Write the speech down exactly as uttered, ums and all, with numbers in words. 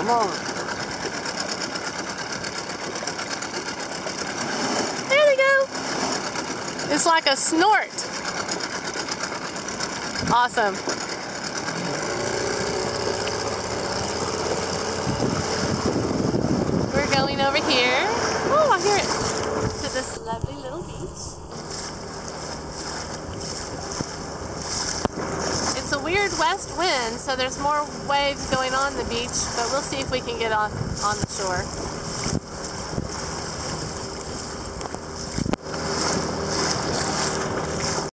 Come on. There they go. It's like a snort. Awesome. We're going over here. Oh, I hear it. To this lovely little beach. It's a weird west wind, so there's more waves going on the beach, but we'll see if we can get on, on the shore.